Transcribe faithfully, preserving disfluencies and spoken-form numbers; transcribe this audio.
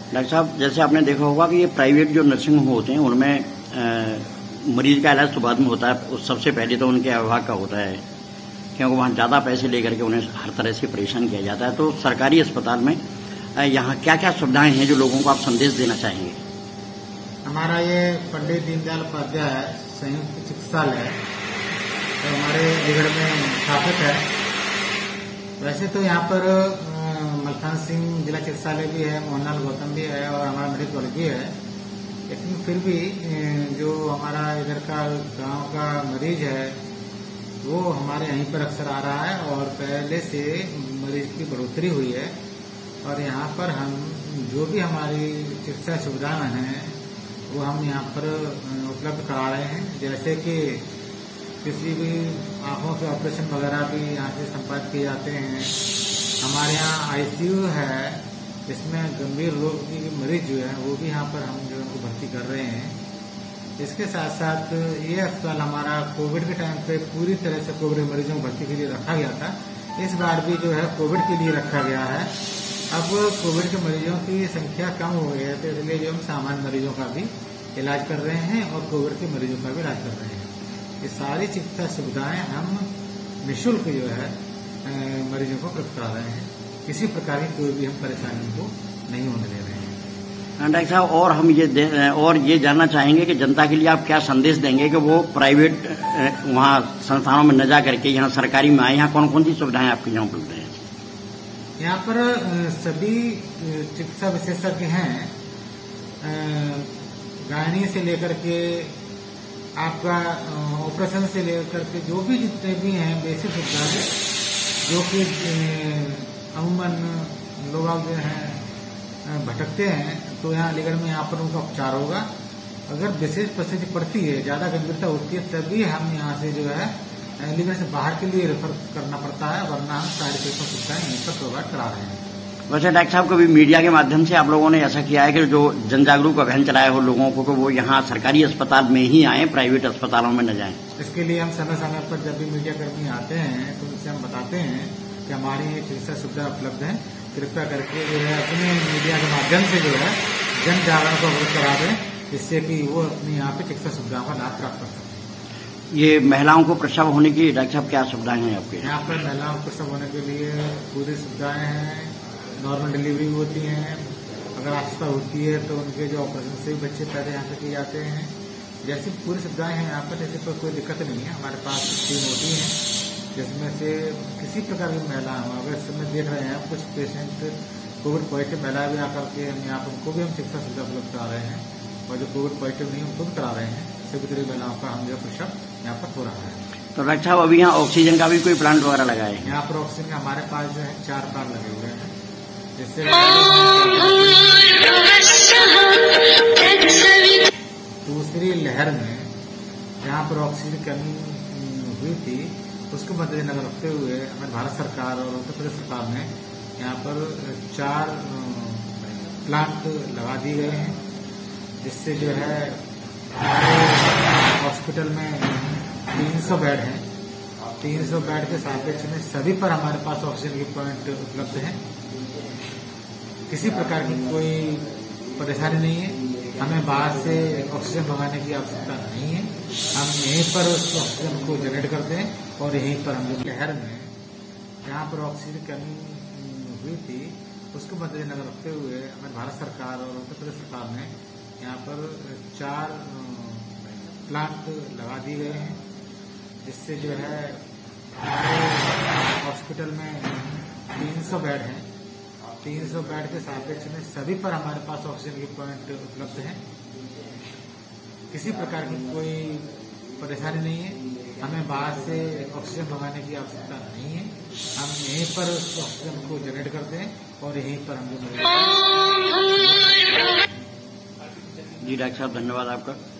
Doctor साहब, जैसे आपने देखा होगा कि ये प्राइवेट जो नर्सिंग होम होते हैं उनमें मरीज का इलाज तो बाद में होता है, सबसे पहले तो उनके विभाग का होता है, क्योंकि वहाँ ज़्यादा पैसे लेकर के उन्हें हर तरह से परेशान किया जाता है। तो सरकारी अस्पताल में यहाँ क्या क्या सुविधाएं हैं जो लोगों को आप संदेश देना चाहेंगे? हमारा ये पंडित दीनदयाल उपाध्याय संयुक्त चिकित्सालय तो हमारे अलीगढ़ में स्थापित है। वैसे तो यहाँ पर मलखान सिंह जिला चिकित्सालय भी है, मोहनलाल गौतम भी है और हमारा मेडिकल कॉलेज भी है, लेकिन फिर भी जो हमारा इधर का गांव का मरीज है वो हमारे यहीं पर अक्सर आ रहा है और पहले से मरीज की बढ़ोतरी हुई है। और यहाँ पर हम जो भी हमारी चिकित्सा सुविधाएं हैं वो हम यहाँ पर उपलब्ध करा रहे हैं। जैसे कि किसी भी आंखों के ऑपरेशन वगैरह भी यहाँ से संपादित किए जाते हैं। हमारे यहाँ आईसीयू है, इसमें गंभीर रोग की मरीज जो है वो भी यहाँ पर हम जो उनको भर्ती कर रहे हैं। इसके साथ साथ ये अस्पताल हमारा कोविड के टाइम पे पूरी तरह से कोविड मरीजों को भर्ती के लिए रखा गया था। इस बार भी जो है कोविड के लिए रखा गया है। अब कोविड के मरीजों की संख्या कम हो गई है तो इसलिए जो हम सामान्य मरीजों का भी इलाज कर रहे हैं और कोविड के मरीजों का भी इलाज कर रहे हैं। ये सारी चिकित्सा सुविधाएं हम निःशुल्क जो है मरीजों को उपलब्ध करा रहे हैं। किसी प्रकार की कोई भी हम परेशानी को नहीं होने दे रहे हैं। डॉक्टर साहब, और हम ये और ये जानना चाहेंगे कि जनता के लिए आप क्या संदेश देंगे कि वो प्राइवेट वहाँ संस्थानों में न जा करके यहाँ सरकारी में आए। यहाँ कौन कौन सी सुविधाएं आपके यहाँ उपलब्ध हैं? यहाँ पर सभी चिकित्सा विशेषज्ञ हैं, गायनी से लेकर के आपका ऑपरेशन से लेकर के जो भी जितने भी हैं बेसिक सुविधाएं जो कि अमूमन लोग जो हैं भटकते हैं तो यहाँ अलीगढ़ में यहाँ पर उनका उपचार होगा। अगर विशेष परिस्थिति पड़ती है, ज्यादा गंभीरता होती है, तभी हम यहाँ से जो है अलीगढ़ से बाहर के लिए रेफर करना पड़ता है, वरना हम सारी चिकित्सा सुविधाएं यहीं पर प्रोवाइड करा रहे हैं। वैसे डॉक्टर साहब, कभी मीडिया के माध्यम से आप लोगों ने ऐसा किया है कि जो जन जागरूक अभियान चलाए हो लोगों को कि वो यहाँ सरकारी अस्पताल में ही आए, प्राइवेट अस्पतालों में न जाएं? इसके लिए हम समय समय पर जब भी मीडिया कर्मी आते हैं तो उनसे हम बताते हैं कि हमारी ये चिकित्सा सुविधा उपलब्ध है, कृपया करके जो है अपने मीडिया के माध्यम से जो है जन जागरण को अवगत करा दें, जिससे कि वो अपनी यहाँ पे चिकित्सा सुविधाओं का लाभ प्राप्त कर सकें। ये महिलाओं को प्रसव होने की डॉक्टर साहब क्या सुविधाएं हैं आपके यहाँ पर? महिलाओं को प्रसव होने के लिए पूरी सुविधाएं हैं, नॉर्मल डिलीवरी भी होती है। अगर आवश्यकता होती है तो उनके जो ऑपरेशन से भी बच्चे पैदा यहाँ से किए जाते हैं। जैसी पूरी सुविधाएं हैं यहाँ पर, जैसे कोई दिक्कत नहीं है। हमारे पास टीम होती है जिसमें से किसी प्रकार की महिला हम अगर इस समय देख रहे हैं कुछ पेशेंट कोविड पॉजिटिव महिला भी आकर के हम यहाँ पर उनको भी हम चिकित्सा सुविधा उपलब्ध करा रहे हैं और जो कोविड पॉजिटिव नहीं उनको भी करा रहे हैं। सभी तरह की महिलाओं का हम जो प्रसव यहाँ पर हो रहा है। तो डॉक्टर साहब, अभी यहाँ ऑक्सीजन का भी कोई प्लांट वगैरह लगाए हैं? यहाँ पर ऑक्सीजन हमारे पास जो है चार प्लांट लगे हुए हैं, जिससे दूसरी लहर में जहाँ पर ऑक्सीजन कमी हुई थी उसको मद्देनजर रखते हुए हमारे भारत सरकार और उत्तर प्रदेश सरकार ने यहाँ पर चार प्लांट लगा दिए गए हैं, जिससे जो है हमारे हॉस्पिटल में तीन सौ बेड हैं। तीन सौ बेड के सापेक्ष में सभी पर हमारे पास ऑक्सीजन की पॉइंट उपलब्ध है। किसी प्रकार की कोई परेशानी नहीं है। हमें बाहर से ऑक्सीजन मंगाने की आवश्यकता नहीं है। हम यहीं पर उस ऑक्सीजन को जनरेट करते हैं और यहीं पर हम लोग शहर में जहाँ पर ऑक्सीजन कमी हुई थी उसको मद्देनजर रखते हुए हमारे भारत सरकार और उत्तर प्रदेश सरकार ने यहाँ पर चार प्लांट लगा दिए गए हैं, जिससे जो है हमारे हॉस्पिटल में तीन सौ बेड हैं। तीन सौ बेड के सापेक्ष में सभी पर हमारे पास ऑक्सीजन की पॉइंट उपलब्ध है। किसी प्रकार की कोई परेशानी नहीं है। हमें बाहर से ऑक्सीजन मंगाने की आवश्यकता नहीं है। हम यहीं पर उस ऑक्सीजन को जनरेट करते हैं और यहीं पर हम लोग। जी डॉक्टर साहब, धन्यवाद आपका।